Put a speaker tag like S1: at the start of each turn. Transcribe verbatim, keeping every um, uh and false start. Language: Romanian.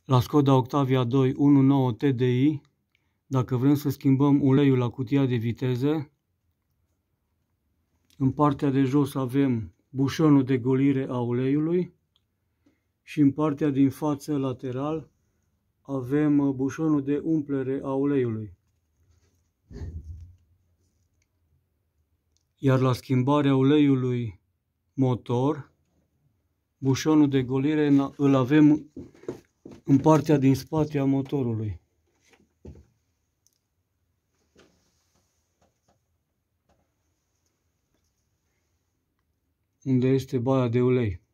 S1: La Skoda Octavia doi unu punct nouă T D I, dacă vrem să schimbăm uleiul la cutia de viteze, în partea de jos avem bușonul de golire a uleiului și în partea din față, lateral, avem bușonul de umplere a uleiului. Iar la schimbarea uleiului motor, bușonul de golire îl avem în partea din spate a motorului. Unde este baia de ulei.